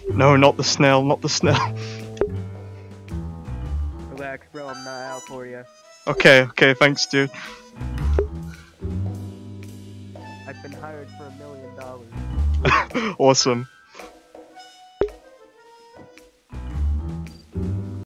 No, not the snail, not the snail. Relax, bro, I'm not out for you. Okay, thanks, dude. I've been hired for $1 million. Awesome.